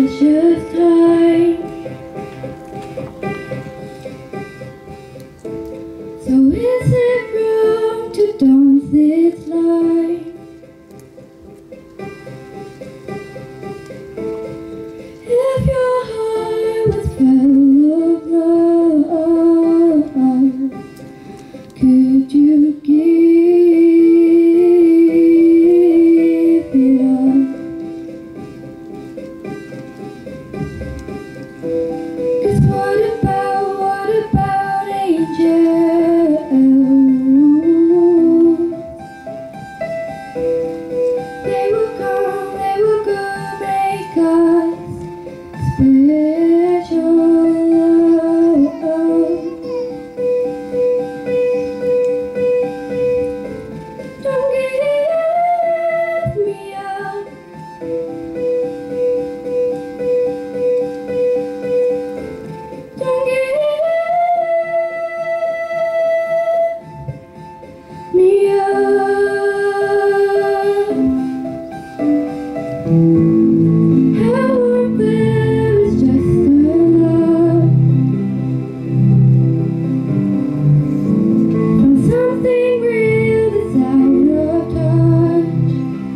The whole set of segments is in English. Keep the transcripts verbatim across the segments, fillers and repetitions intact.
was just time. So is it wrong to dance this line? If your heart was full of love, could you give it up? 'Cause what about, what about angels? They will come, they will go make us special. Don't give me up. Don't give me up. Our affair is just a love from something real that's out of touch.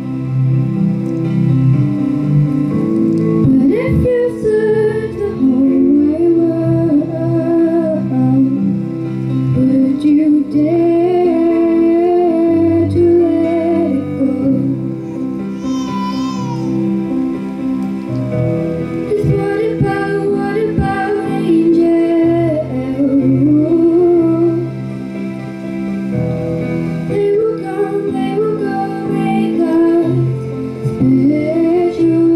But if you search the whole wide world, would you dare to let it go? 'Cause what about, what about angels? They will come, they will go make us special.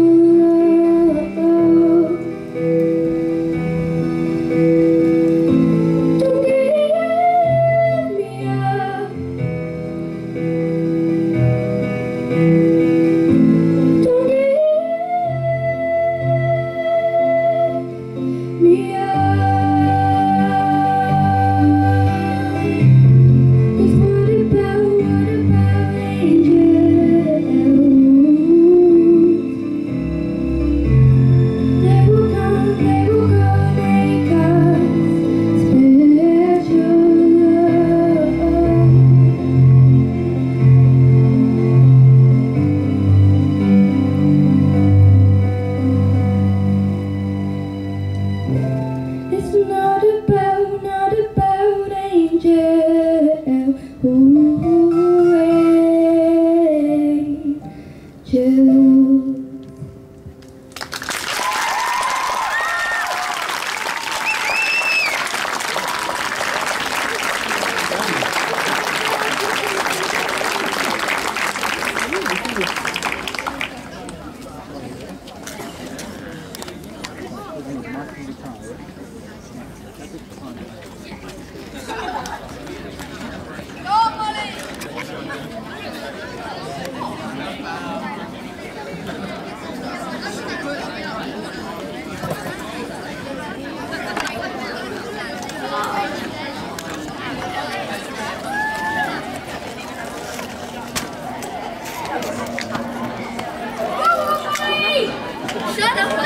Don't give me up. Don't give me up. 'Cause what about, what about angels? They will come, they will go make us special. It's not about, not about angels. Ooh, angels. Shut up,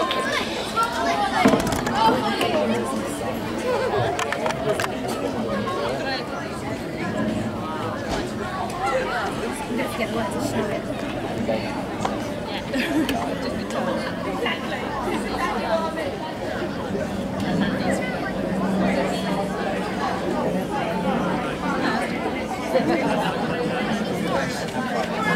let's get wet to show it. Exactly.